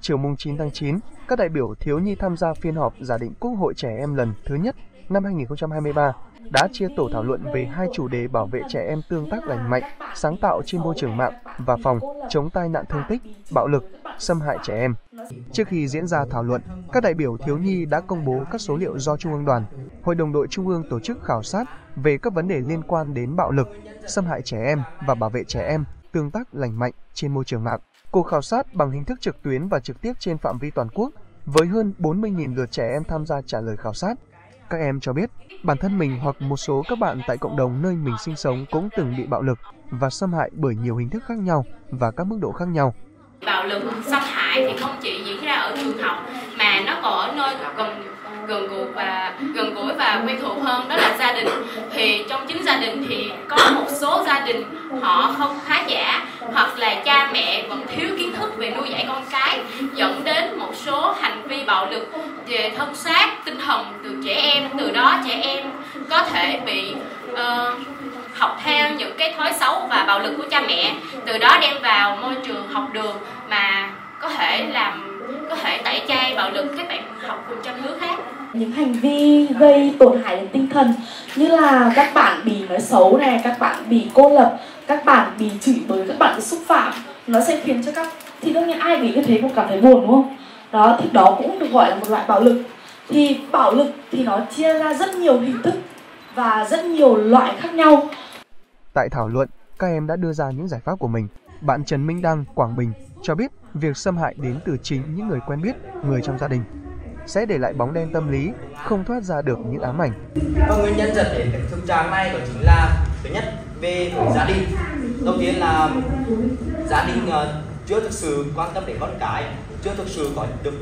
Chiều mùng 9 tháng 9, các đại biểu thiếu nhi tham gia phiên họp giả định Quốc hội Trẻ Em lần thứ nhất năm 2023 đã chia tổ thảo luận về hai chủ đề bảo vệ trẻ em tương tác lành mạnh, sáng tạo trên môi trường mạng và phòng chống tai nạn thương tích, bạo lực, xâm hại trẻ em. Trước khi diễn ra thảo luận, các đại biểu thiếu nhi đã công bố các số liệu do Trung ương Đoàn, Hội đồng đội Trung ương tổ chức khảo sát về các vấn đề liên quan đến bạo lực, xâm hại trẻ em và bảo vệ trẻ em tương tác lành mạnh trên môi trường mạng. Cuộc khảo sát bằng hình thức trực tuyến và trực tiếp trên phạm vi toàn quốc với hơn 40.000 lượt trẻ em tham gia trả lời khảo sát. Các em cho biết bản thân mình hoặc một số các bạn tại cộng đồng nơi mình sinh sống cũng từng bị bạo lực và xâm hại bởi nhiều hình thức khác nhau và các mức độ khác nhau. Bạo lực, xâm hại thì không chỉ diễn ra ở trường học mà nó còn ở nơi gần gũi và quen thuộc hơn, đó là gia đình. Thì trong chính gia đình thì có một số gia đình họ không khá giả hoặc là cha mẹ vẫn thiếu kiến thức về nuôi dạy con cái, dẫn đến một số hành vi bạo lực về thân xác, tinh thần từ trẻ em. Từ đó trẻ em có thể bị học theo những cái thói xấu và bạo lực của cha mẹ, từ đó đem vào môi trường học đường mà có thể tẩy chay bạo lực các bạn học cùng trăm đứa khác. Những hành vi gây tổn hại đến tinh thần như là các bạn bị nói xấu này, các bạn bị cô lập, các bạn bị chửi bới, các bạn bị xúc phạm, nó sẽ khiến cho thì đương nhiên ai bị như thế cũng cảm thấy buồn, đúng không? Đó thì đó cũng được gọi là một loại bạo lực. Thì bạo lực thì nó chia ra rất nhiều hình thức và rất nhiều loại khác nhau. Tại thảo luận, các em đã đưa ra những giải pháp của mình. Bạn Trần Minh Đăng, Quảng Bình cho biết việc xâm hại đến từ chính những người quen biết, người trong gia đình sẽ để lại bóng đen tâm lý, không thoát ra được những ám ảnh. Và nguyên nhân dẫn đến thực trạng này đó chính là thứ nhất về gia đình. Đầu tiên là gia đình chưa thực sự quan tâm đến con cái, chưa thực sự có được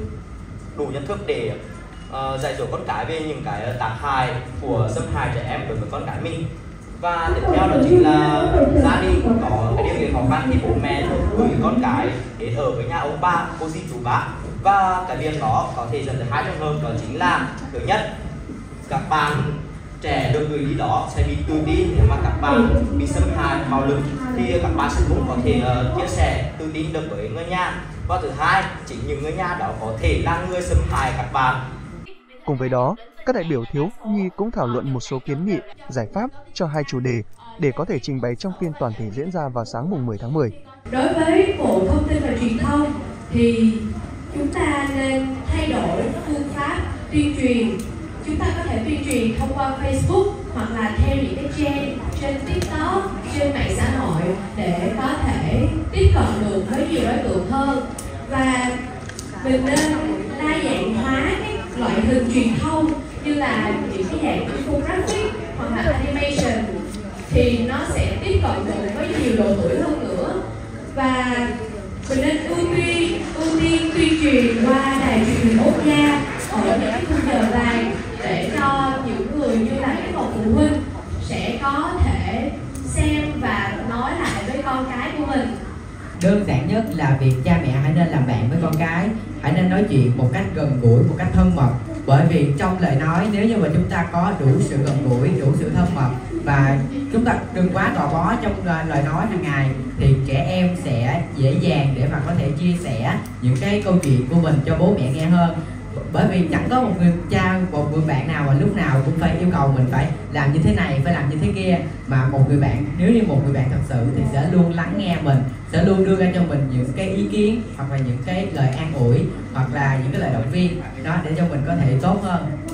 đủ nhận thức để dạy dỗ con cái về những cái tác hại của xâm hại trẻ em đối với con cái mình. Và tiếp theo đó chính là gia đình có cái điều kiện khó khăn thì bố mẹ gửi con cái đến ở với nhà ông bà, cô dì chú bác. Và cái việc đó có thể dẫn tới hai trường hợp, đó chính là thứ nhất, các bạn trẻ được gửi đi đó sẽ bị tự tin. Nếu mà các bạn bị xâm hại bạo lực thì các bạn sẽ cũng có thể chia sẻ tự tin được với người nhà. Và thứ hai, chính những người nhà đó có thể là người xâm hại các bạn. Cùng với đó, các đại biểu thiếu nhi cũng thảo luận một số kiến nghị, giải pháp cho hai chủ đề để có thể trình bày trong phiên toàn thể diễn ra vào sáng mùng 10 tháng 10. Đối với Bộ Thông tin và Truyền thông thì chúng ta nên thay đổi phương pháp tuyên truyền. Chúng ta có thể tuyên truyền thông qua Facebook hoặc là theo những cái trend trên TikTok, trên mạng xã hội để có thể tiếp cận được với nhiều đối tượng hơn. Và mình nên đa dạng hóa các loại hình truyền thông như là những cái dạng infographic hoặc là animation thì nó sẽ tiếp cận được với nhiều độ tuổi hơn nữa. Và mình nên ưu tiên tuyên truyền qua đài truyền hình quốc gia ở những cái khung giờ vàng để cho những người như là các bậc phụ huynh sẽ có thể xem và nói lại với con cái của mình. Đơn giản nhất là việc cha mẹ hãy nên làm bạn với con cái, hãy nên nói chuyện một cách gần gũi, một cách thân mật. Bởi vì trong lời nói, nếu như mà chúng ta có đủ sự gần gũi, đủ sự thân mật và chúng ta đừng quá gò bó trong lời nói hàng ngày thì trẻ em sẽ dễ dàng để mà có thể chia sẻ những cái câu chuyện của mình cho bố mẹ nghe hơn. Bởi vì chẳng có một người cha, một người bạn nào mà lúc nào cũng phải yêu cầu mình phải làm như thế này, phải làm như thế kia. Mà một người bạn, nếu như một người bạn thật sự thì sẽ luôn lắng nghe mình, sẽ luôn đưa ra cho mình những cái ý kiến hoặc là những cái lời an ủi hoặc là những cái lời động viên đó để cho mình có thể tốt hơn.